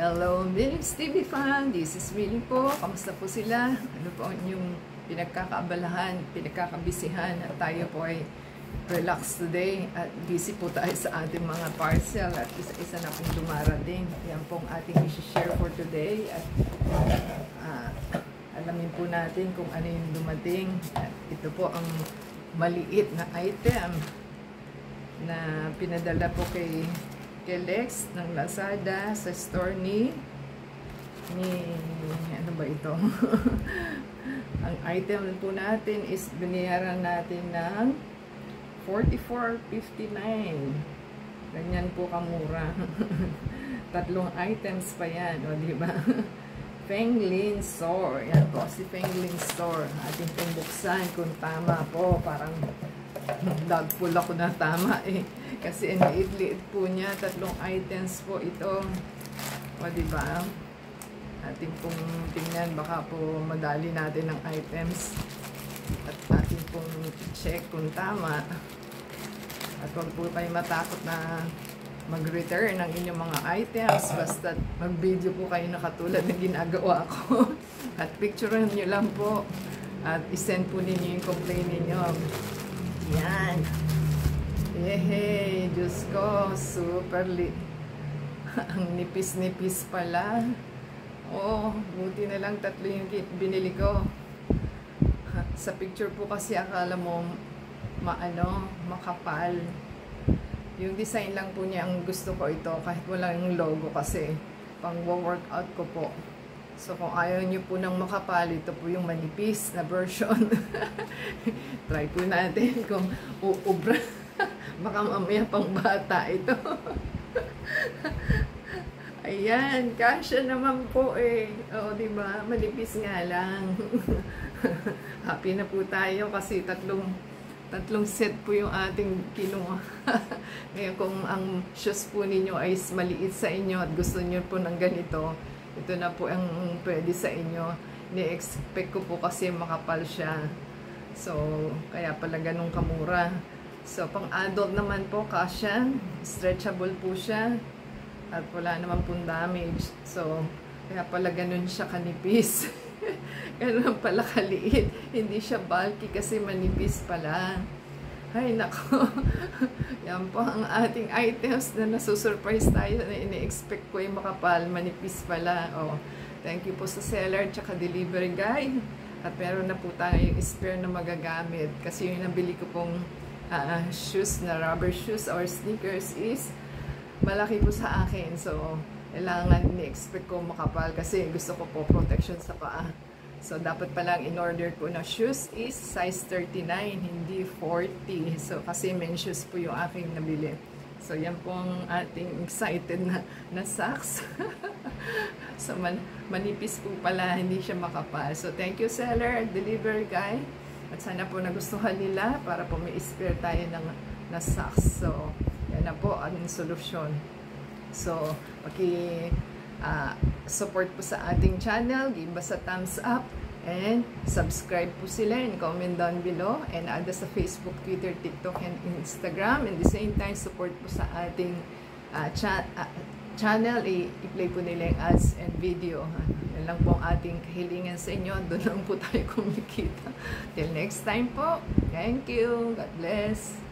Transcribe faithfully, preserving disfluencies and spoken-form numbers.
Hello, Mills T V fan. This is Millie po. Kamusta po sila? Ano po ang inyong pinagkakaabalahan, pinagkakabisihan? At tayo po ay relax today at busy po tayo sa ating mga parcel at isa-isa na pong dumarating. Yan pong ating i-share for today at uh, alamin po natin kung ano yung dumating. At ito po ang maliit na item na pinadala po kay kay Lex ng Lazada sa store ni ni ano ba ito? Ang item po natin is binayaran natin ng forty-four fifty-nine. Ganyan po kamura. Tatlong items pa yan, o di ba? Feng Lin Store. Yan po si Feng Lin Store. Ating pong buksan kung tama po. Parang dagpul ako na tama eh. Kasi ang liit-liit po niya. Tatlong items po ito. O diba? Ating pong tingnan. Baka po madali natin ang items. At ating pong check kung tama. At huwag po kayo matakot na mag-return ng inyong mga items. Basta mag-video po kayo na katulad ng ginagawa ko. At picturean nyo lang po. At isend po ninyo yung complaint ninyo. Yan. Yehey, Diyos ko, super lit. Ang nipis-nipis pala. Oh, buti na lang tatlo yung binili ko. Sa picture po kasi akala mo maano, makapal. Yung design lang po niya ang gusto ko ito kahit walang logo kasi pang workout ko po. So kung ayaw niyo po ng makapal, ito po yung manipis na version. Try po natin kung uubra. Baka mamaya pang bata ito. Ayan, kasya naman po eh. O, diba? Manipis nga lang. Happy na po tayo kasi tatlong tatlong set po yung ating kinuha. Ngayon kung ang shoes po ninyo ay maliit sa inyo at gusto niyo po ng ganito, ito na po ang pwede sa inyo. Ni-expect ko po kasi makapal siya. So, kaya pala ganun kamura. So, pang adult naman po, kasya. Stretchable po siya. At wala naman pong damage. So, kaya pala ganun siya kanipis. Ganun pala kaliit. Hindi siya bulky kasi manipis pala. Ay, nako. Yan po ang ating items na nasusurprise tayo na ini-expect ko yung makapal. Manipis pala. Oh, thank you po sa seller at delivery guy. At meron na po tayo yung spare na magagamit. Kasi yung nabili ko pong uh, shoes na rubber shoes or sneakers is malaki po sa akin. So, kailangan ni-expect ko makapal kasi gusto ko po protection sa paa. So, dapat palang in-order ko na shoes is size thirty-nine, hindi forty. So, kasi men shoes po yung aking nabili. So, yan po ang ating excited na, na socks. So, man, manipis po pala, hindi siya makapal. So, thank you seller, delivery guy. At sana po nagustuhan nila para po may spare tayo ng na socks. So, yan na po ang solusyon. So, paki uh, support po sa ating channel, give us a thumbs up, and subscribe po sila and comment down below, and add us sa Facebook, Twitter, TikTok, and Instagram. And the same time, support po sa ating uh, cha uh, channel, i-play po nila yung ads and video. Yan lang po ang ating kahilingan sa inyo. Doon lang po tayo kumikita. Till next time po. Thank you. God bless.